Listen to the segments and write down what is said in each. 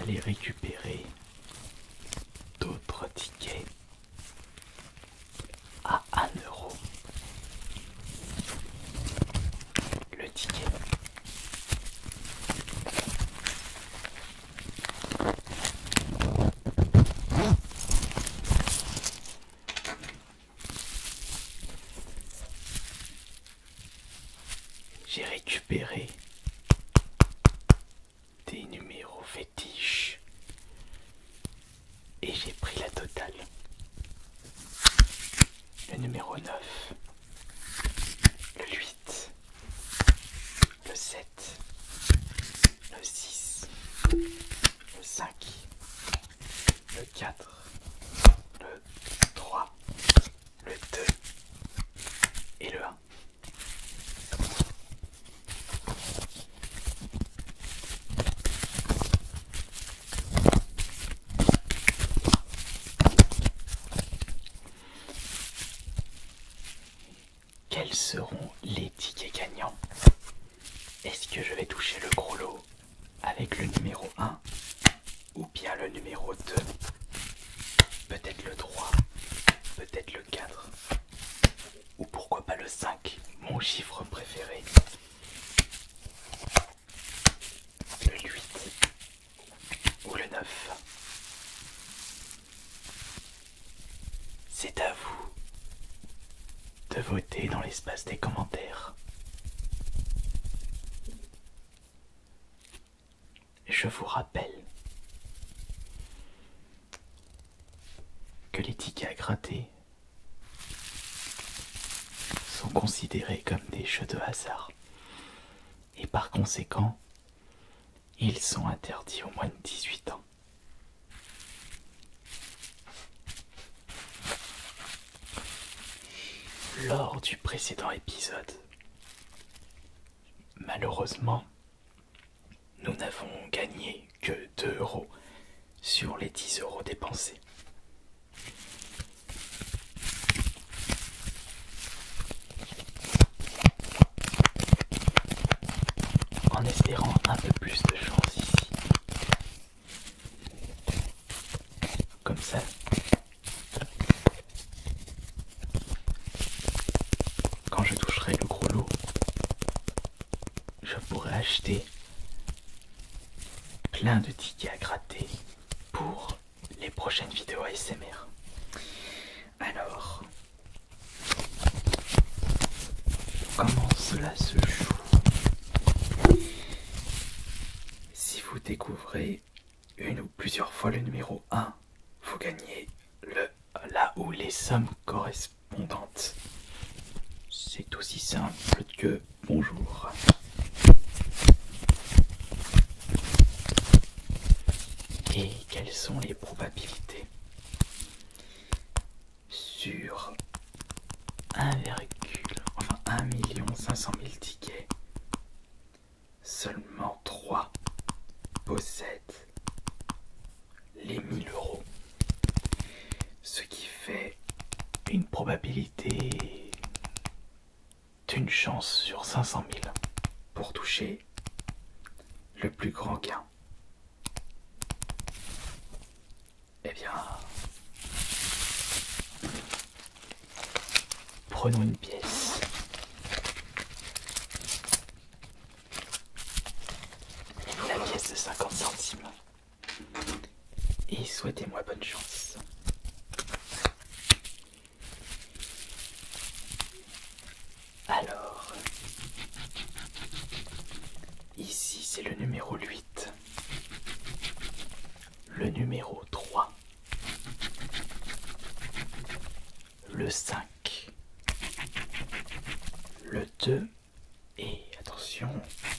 aller récupérer d'autres tickets à 1 €. Le ticket. J'ai récupéré des numéros fétiches et j'ai pris la totale. Le numéro 9, le 8, le 7, le 6, le 5, le 4, le 3, le 2 et le 1. Quels seront les tickets gagnants? Est-ce que je vais toucher le gros lot avec le numéro 1 ou bien le numéro 2? Peut-être le 3, peut-être le 4 ou pourquoi pas le 5, mon chiffre préféré. Le 8 ou le 9. C'est à vous de voter dans l'espace des commentaires. Je vous rappelle que les tickets à gratter sont considérés comme des jeux de hasard et par conséquent, ils sont interdits aux moins de 18 ans. Lors du précédent épisode, malheureusement, nous n'avons gagné que 2 € sur les 10 € dépensés. En espérant un peu plus de chance ici. Comme ça, quand je toucherai le gros lot, je pourrai acheter plein de tickets à gratter pour les prochaines vidéos ASMR. Alors, comment cela se joue? Si vous découvrez une ou plusieurs fois le numéro 1, vous gagnez là où les sommes correspondantes. C'est aussi simple que bonjour. Et quelles sont les probabilités? Sur 1 500 000 tickets, seulement 3 possèdent les 1 000 €. Ce qui fait une probabilité d'une chance sur 500 000 pour toucher le plus grand gain. Eh bien, prenons une pièce. La pièce de 50 centimes. Et souhaitez-moi bonne chance. Alors, ici c'est le numéro 8, le numéro 3, le 5, le 2 et, attention,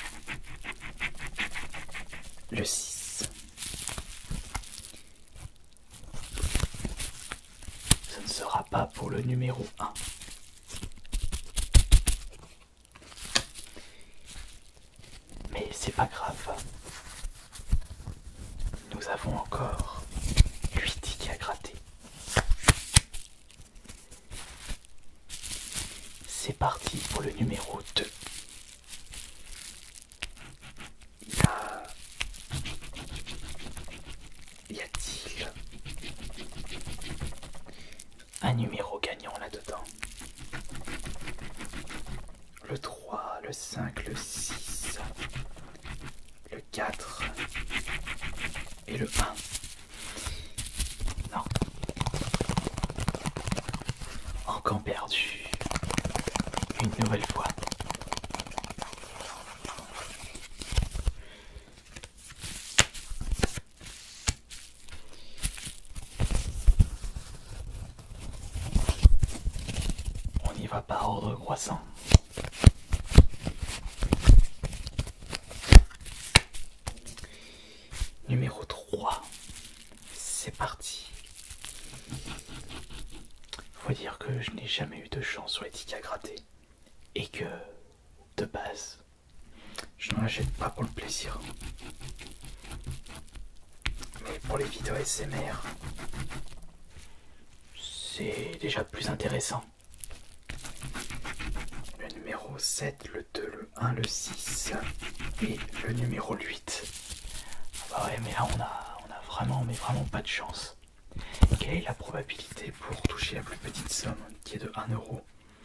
le 6. Ce ne sera pas pour le numéro 1. Mais c'est pas grave. Nous avons encore 8 tickets à gratter. C'est parti pour le numéro 2. Il y a 5, le 6, le 4 et le 1. Non. Encore perdu. Une nouvelle fois. On y va par ordre croissant. Numéro 3. C'est parti. Faut dire que je n'ai jamais eu de chance sur les tickets à gratter. Et que, de base, je n'en achète pas pour le plaisir. Mais pour les vidéos ASMR, c'est déjà plus intéressant. Le numéro 7, le 2, le 1, le 6 et le numéro 8. Ah bah ouais, mais là on a vraiment, mais vraiment pas de chance. Quelle est la probabilité pour toucher la plus petite somme qui est de 1 euro?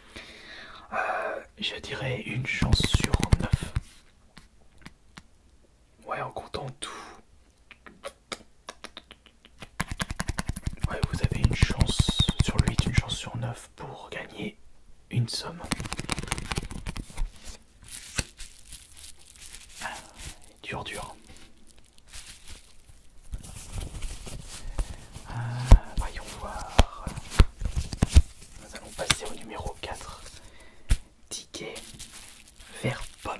Je dirais une chance sur 9. Ouais, en comptant tout. Ouais, vous avez une chance sur le 8, une chance sur 9 pour gagner une somme. Dur. Voyons voir. Nous allons passer au numéro 4. Ticket vert pomme.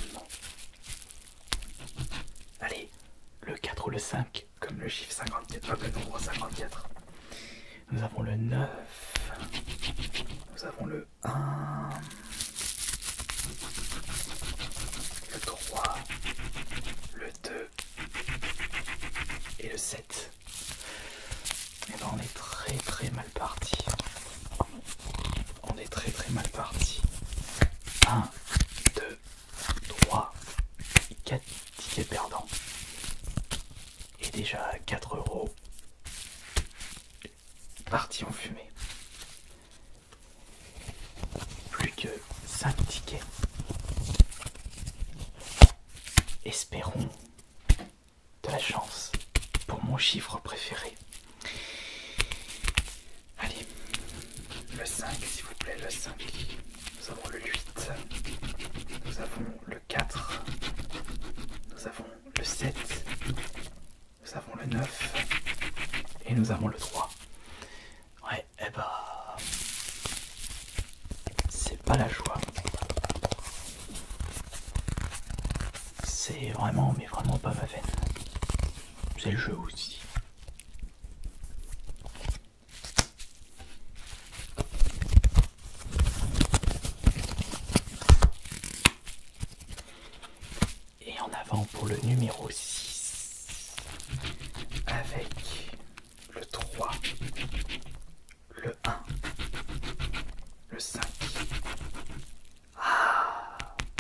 Allez, le 4 ou le 5, comme le chiffre 54, comme le nombre 54. Nous avons le 9. Nous avons le 1. Le 3. Le 2. Et le 7. Et ben on est très mal parti. On est très mal parti. 1, 2, 3, 4 tickets perdants. Et déjà 4 euros partis en fumée. Plus que 5 tickets. Espérons de la chance pour mon chiffre préféré. Allez, le 5 s'il vous plaît, le 5. Nous avons le 8, nous avons le 4, nous avons le 7, nous avons le 9 et nous avons le 3. Ouais, et bah, c'est pas la joie. C'est vraiment, mais vraiment pas ma veine. C'est le jeu aussi. Et en avant pour le numéro 6. Avec le 3, le 1, le 5. Ah!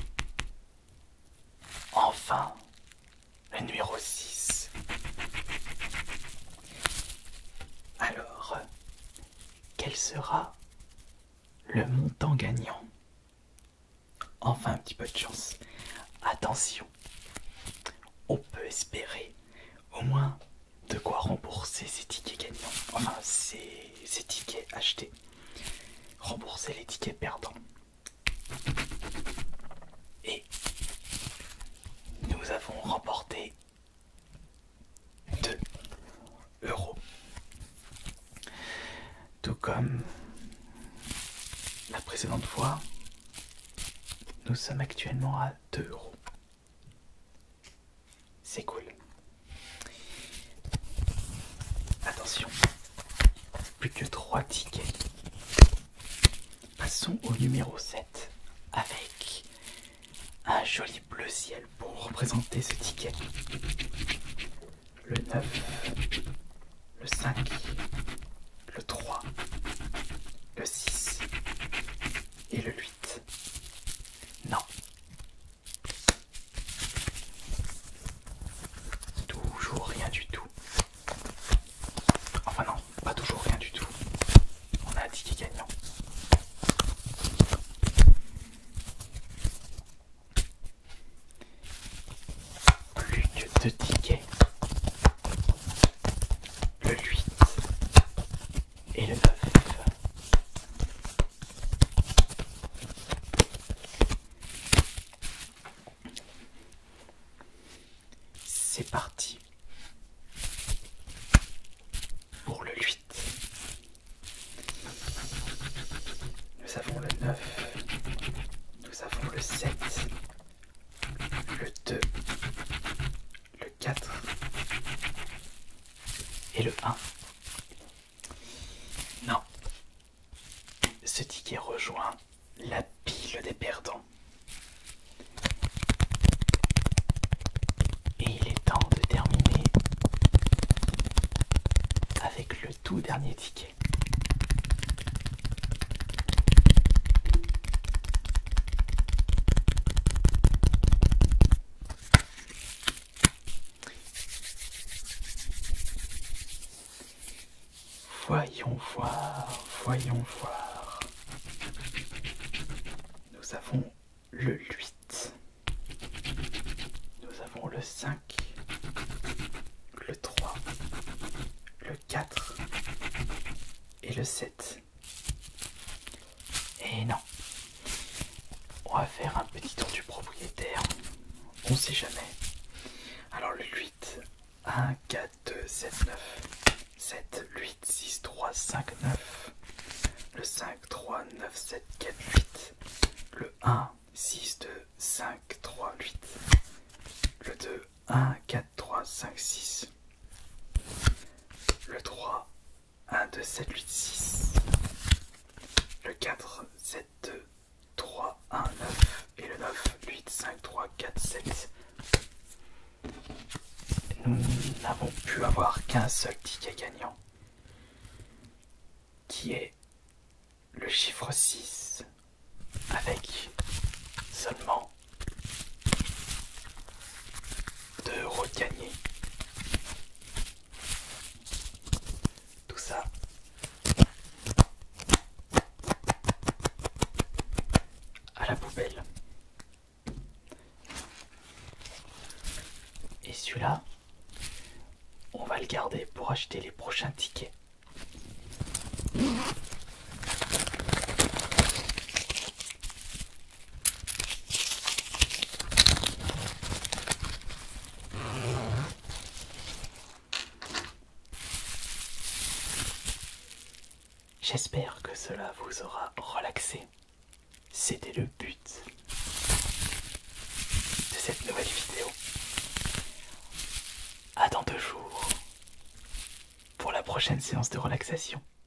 Enfin, le numéro 6. Alors, quel sera le montant gagnant? Enfin, un petit peu de chance. Attention, on peut espérer au moins de quoi rembourser ces tickets gagnants. Enfin, ces tickets achetés. Rembourser les tickets perdants. Et nous avons remporté 2 euros. Tout comme la précédente fois, nous sommes actuellement à 2 euros. C'est cool. Attention, plus que 3 tickets. Passons au numéro 7 avec un joli bleu ciel pour représenter ce ticket. Le 9, le 5, le 3, le 6 et le 8. Non. Toujours rien du tout. Enfin non, pas toujours rien du tout. On a un ticket gagnant. deux tickets, le 8 et le 9. C'est parti pour le 8. Nous avons le 9, nous avons le 7, le 2, le 4 et le 1. Non, ce ticket rejoint la pile des perdants. Et il est temps de terminer avec le tout dernier ticket. Voyons voir, voyons voir. Nous avons le 8. Nous avons le 5, le 3, le 4 et le 7. Et non. On va faire un petit tour du propriétaire. On sait jamais. Alors le 8, 1, 4, 2, 7, 9. 7, 8, 6, 3, 5, 9. Le 5, 3, 9, 7, 4, 8. Le 1, 6, 2, 5, 3, 8. Le 2, 1, 4, 3, 5, 6. Le 3, 1, 2, 7, 8, 6. Le 4, 7, 2, 3, 1, 9. Et le 9, 8, 5, 3, 4, 7. Nous n'avons pu avoir qu'un seul ticket gagnant, qui est le chiffre 6, avec seulement 2 € de gagné. Tout ça à la poubelle. Et celui-là, on va le garder pour acheter les prochains tickets. J'espère que cela vous aura relaxé. C'était le but de cette nouvelle vidéo. À dans 2 jours pour la prochaine séance de relaxation.